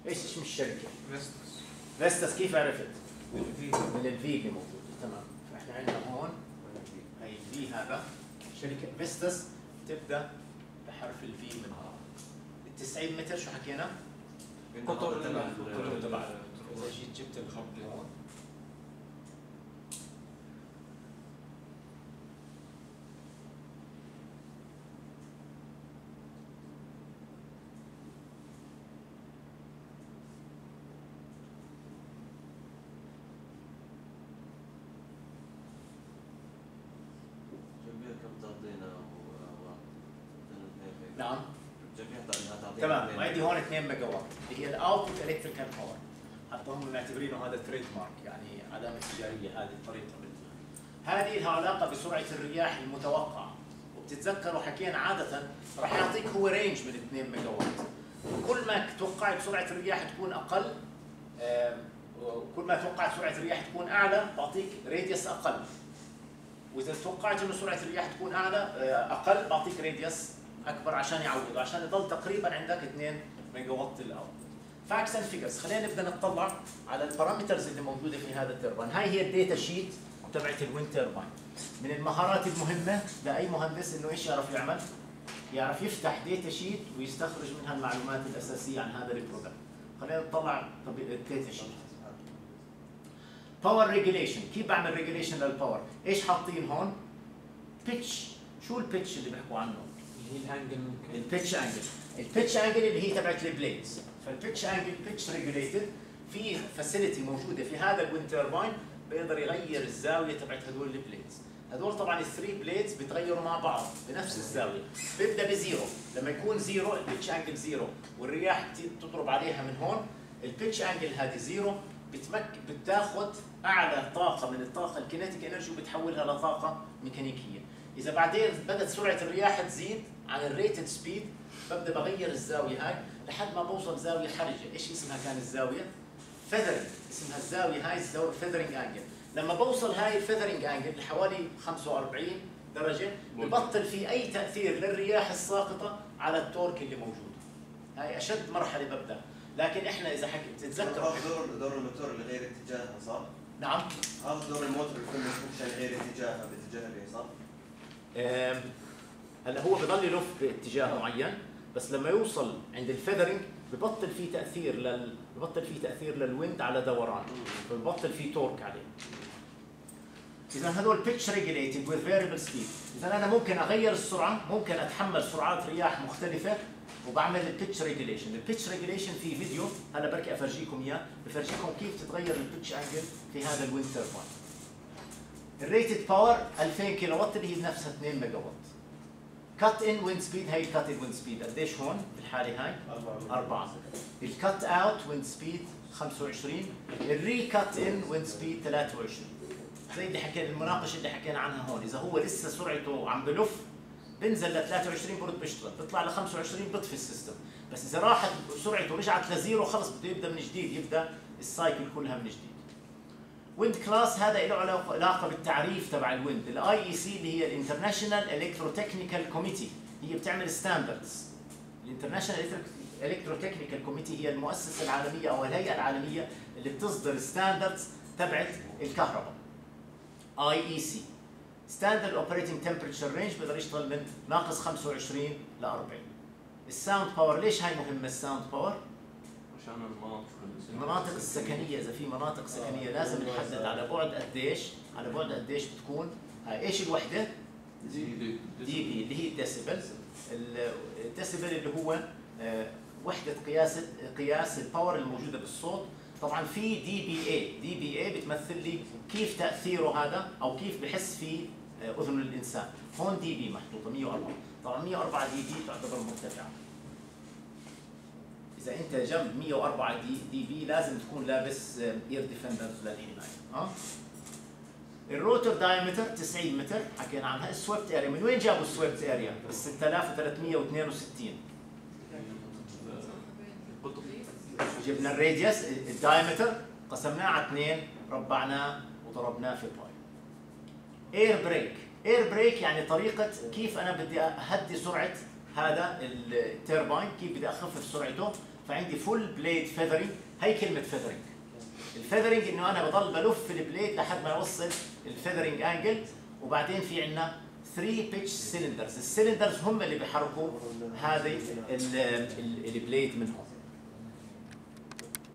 ايش اسم الشركه؟ فيستس. فيستس كيف عرفت؟ من الفي اللي موجود. تمام. فاحنا عندنا هون هي الفي هذا شركه فيستس تبدا بحرف الفي من ال 90 متر شو حكينا؟ قطر تبع اذا جيت جبت الخط هون نعم تمام. وعندي هون 2 ميجا وات اللي هي الاوتبوت الكتريكال باور. حتى هم معتبرينه هذا تريد مارك، يعني علامه تجاريه هذه الطريقه. هذه لها علاقه بسرعه الرياح المتوقعه، وبتتذكروا حكينا عاده راح يعطيك هو رينج من 2 ميجا وات. وكل ما توقعت سرعه الرياح تكون اقل وكل ما توقعت سرعه الرياح تكون اعلى بعطيك راديوس اقل. واذا توقعت انه سرعه الرياح تكون اعلى اقل بعطيك راديوس اكبر عشان يعوض، عشان يضل تقريبا عندك 2 ميجا وات الاوت. فاكس اند فيجرز، خلينا نبدا نطلع على البارامترز اللي موجوده في هذا التربان. هاي هي الداتا شيت تبعت الويند تربان. من المهارات المهمه لاي مهندس انه ايش يعرف يعمل؟ يعرف يفتح داتا شيت ويستخرج منها المعلومات الاساسيه عن هذا البروجرام. خلينا نطلع الداتا شيت. باور ريجوليشن، كيف بعمل ريجوليشن للباور؟ ايش حاطين هون؟ بيتش. شو البيتش اللي بيحكوا عنه؟ هي الانجل. البيتش انجل. البيتش انجل اللي هي تبعت البليدز. فالبيتش انجل بيتش ريجوليتد، في فاسيلتي موجوده في هذا الويند ترباين بيقدر يغير الزاويه تبعت هدول البليدز. هدول طبعا الثري بليدز بيتغيروا مع بعض بنفس الزاويه. بيبدا بزيرو، لما يكون زيرو البيتش انجل زيرو والرياح تضرب عليها من هون، البيتش انجل هذه زيرو بتاخذ اعلى طاقه من الطاقه الكينيتيك انرجي وبتحولها لطاقه ميكانيكيه. اذا بعدين بدات سرعه الرياح تزيد عن الريتد سبيد ببدا بغير الزاويه هاي لحد ما بوصل زاويه حرجه. ايش اسمها كان الزاويه؟ فيذرنج. اسمها الزاويه هاي فيذرنج انجل. لما بوصل هاي الفيذرنج انجل لحوالي 45 درجه ببطل في اي تاثير للرياح الساقطه على التورك اللي موجود. هاي اشد مرحله ببدا. لكن احنا اذا تتذكروا دور الموتور اللي غير اتجاهها صح؟ نعم. هذا دور الموتور اللي كل غير اتجاهها باتجاه اليسار. هلا هو بضل يلف باتجاه معين، بس لما يوصل عند الفيذرنج ببطل في تاثير للويند على دوران، ببطل في تورك عليه. اذا هذول بيتش ريجوليتد وذ فيريبل سبيد. اذا انا ممكن اغير السرعه، ممكن اتحمل سرعات رياح مختلفه وبعمل البيتش ريجوليشن. البيتش ريجوليشن في فيديو هلا بركي افرجيكم اياه، بفرجيكم كيف تتغير البيتش انجل في هذا الويند ترباين. الريتد باور 2000 كيلو وات اللي هي بنفسها 2 ميجا وات. كات ان ويند سبيد، هي الكات ان ويند سبيد قديش هون بالحاله هاي؟ 4. الكات اوت ويند سبيد 25. الري كات ان ويند سبيد 23. زي اللي حكينا المناقشه اللي حكينا عنها هون، اذا هو لسه سرعته عم بلف بنزل ل 23 برد بيشتغل، بيطلع ل 25 بطفي السيستم. بس اذا راحت سرعته رجعت لزيرو خلص بده يبدا من جديد، يبدا السايكل كلها من جديد. ويند كلاس هذا له علاقه بالتعريف تبع الويند. الاي اي سي اللي هي الانترناشونال الكتروتكنيكال كوميتي، هي بتعمل ستاندردز. الانترناشونال الكتروتكنيكال كوميتي هي المؤسسه العالميه او الهيئه العالميه اللي بتصدر ستاندردز تبعت الكهرباء. اي اي سي ستاندرد اوبريتنج تمبرتشر رينج بيقدر يشتغل من ناقص 25 ل 40. الساوند باور، ليش هاي مهمه الساوند باور؟ عشان المناطق السكنيه، اذا في مناطق سكنيه لازم نحدد على بعد قديش، بتكون هاي ايش الوحده؟ دي بي اللي هي الديسيبل. الديسيبل اللي هو وحده قياس الباور الموجوده بالصوت. طبعا في دي بي اي بتمثل لي كيف تاثيره هذا او كيف بحس في اذن الانسان. هون دي بي محطوطه 104. طبعا 104 دي بي تعتبر مرتفعه. اذا انت جنب 104 دي بي لازم تكون لابس اير ديفندر للحمايه. الروتور دايمتر 90 متر حكينا عنها. السويبت اريا، من وين جابوا السويبت اريا؟ ال 6362. جبنا الراديوس الدايمتر قسمناه على 2 ربعناه وضربناه في باي. اير بريك، اير بريك يعني طريقه كيف انا بدي اهدي سرعه هذا الترباين، كيف بدي اخفف سرعته. فعندي فول بليد فيذرنج. هي كلمه فيذرنج. الفيذرنج انه انا بضل بلف البليد لحد ما اوصل الفيذرنج انجل. وبعدين في عندنا 3 بيتش سيلندرز. السيلندرز هم اللي بيحركوا هذه البليد منهم.